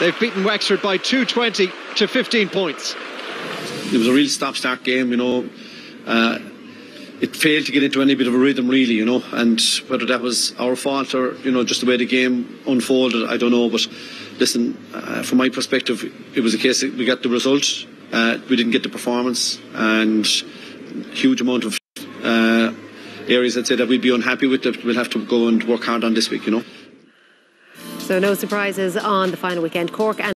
They've beaten Wexford by 220 to 15 points. It was a real stop-start game, you know. It failed to get into any bit of a rhythm, really, you know. And whether that was our fault or, you know, just the way the game unfolded, I don't know. But listen, from my perspective, it was a case that we got the result. We didn't get the performance, and huge amount of areas I'd say that we'd be unhappy with that we'll have to go and work hard on this week, you know. So no surprises on the final weekend. Cork and